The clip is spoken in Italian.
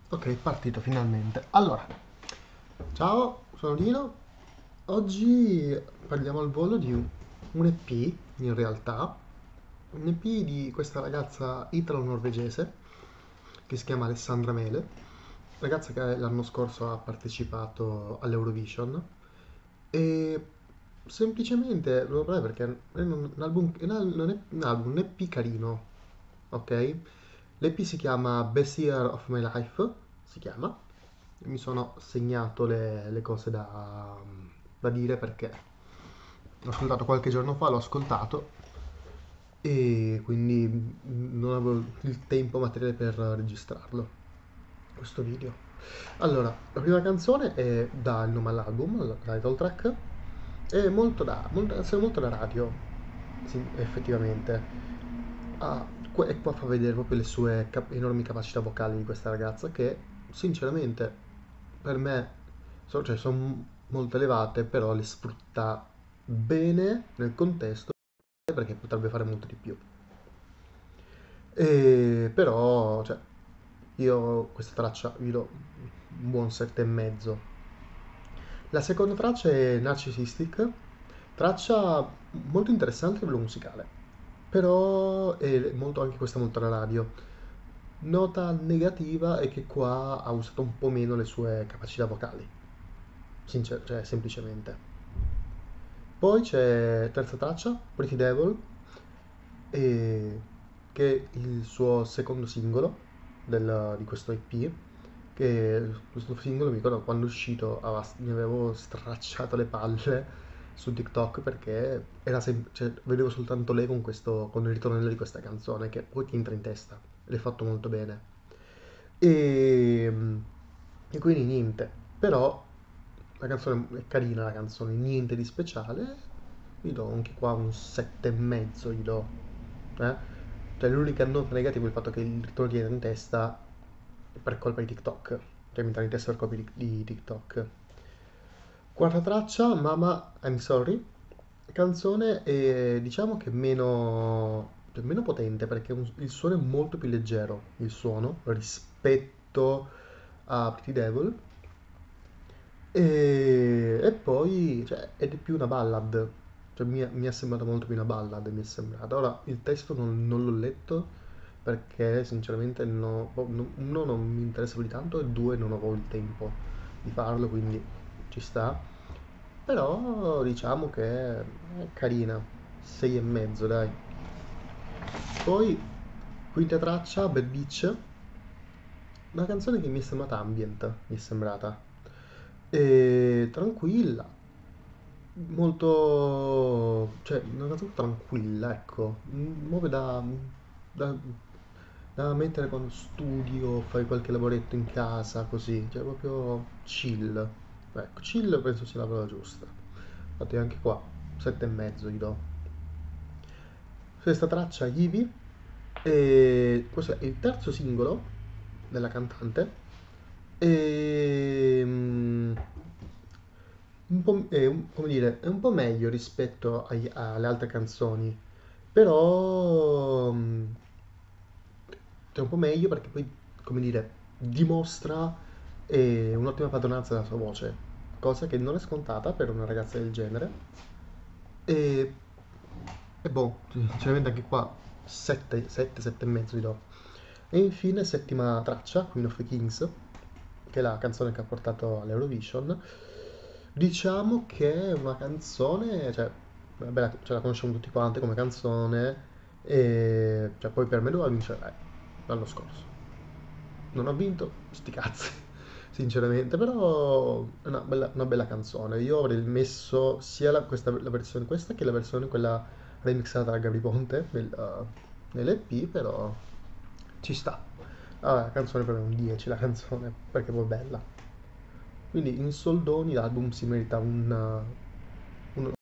Ok, partito finalmente. Allora, ciao, sono Dino. Oggi parliamo al volo di un EP, in realtà, un EP di questa ragazza italo-norvegese che si chiama Alessandra Mele, ragazza che l'anno scorso ha partecipato all'Eurovision e semplicemente lo vorrei perché è un album, non è un album, un EP carino, ok? L'EP si chiama Best Year of My Life, si chiama. Mi sono segnato le cose da dire perché l'ho ascoltato qualche giorno fa, l'ho ascoltato e quindi non avevo il tempo materiale per registrarlo, questo video. Allora, la prima canzone dà il nome all'album, la title track, è molto da radio, sì, effettivamente. E qua fa vedere proprio le sue enormi capacità vocali di questa ragazza che, sinceramente, per me cioè, sono molto elevate, però le sfrutta bene nel contesto perché potrebbe fare molto di più. Però, cioè, io questa traccia vi do un buon 7,5. La seconda traccia è Narcissistic, traccia molto interessante a livello musicale, però è molto, anche questa molto alla radio. Nota negativa è che qua ha usato un po' meno le sue capacità vocali, cioè semplicemente. Poi c'è terza traccia, Pretty Devil, e- che è il suo secondo singolo di questo EP, che questo singolo mi ricordo quando è uscito mi avevo stracciato le palle su TikTok perché cioè, vedevo soltanto lei con il ritornello di questa canzone che poi ti entra in testa ed è fatto molto bene. E, e quindi niente, però la canzone è carina, la canzone, niente di speciale, gli do anche qua un 7,5, gli do. Eh? Cioè l'unica nota negativa è il fatto che il ritorno ti entra in testa per colpa di TikTok, cioè mi entra in testa per colpa di TikTok. Quarta traccia, Mama I'm Sorry, canzone diciamo che cioè, meno potente perché il suono è molto più leggero, il suono, rispetto a Pretty Devil. E poi, cioè, ed è più una ballad, cioè, mi è sembrata molto più una ballad, mi è sembrata. Ora, il testo non l'ho letto perché sinceramente uno non mi interessa più di tanto e due non avevo il tempo di farlo, quindi ci sta. Però diciamo che è carina, 6,5 dai. Poi, quinta traccia, Bad Beach, una canzone che mi è sembrata ambient, mi è sembrata. E tranquilla, molto, cioè, una canzone tranquilla, ecco, muove da, da mettere quando studio, fai qualche lavoretto in casa, così, cioè proprio chill. Ecco, chill penso sia la parola giusta. Infatti anche qua, 7,5 gli do. Questa traccia Ivy, e questo è il terzo singolo della cantante. E, come dire, è un po' meglio rispetto alle altre canzoni, però è un po' meglio perché poi, come dire, dimostra un'ottima padronanza della sua voce, cosa che non è scontata per una ragazza del genere. E, e boh, sinceramente anche qua 7 e mezzo gli do. E infine settima traccia, Queen of the Kings, che è la canzone che ha portato all'Eurovision. Diciamo che è una canzone, cioè, vabbè, ce la conosciamo tutti quanti come canzone, e cioè, poi per me doveva vincere lei, l'anno scorso. Non ha vinto, sti cazzi, sinceramente, però è una bella canzone. Io avrei messo sia la versione questa che la versione quella remixata da Gabri Ponte nell'EP, però ci sta. Vabbè, la canzone per me è un 10, la canzone, perché è poi bella. Quindi in soldoni l'album si merita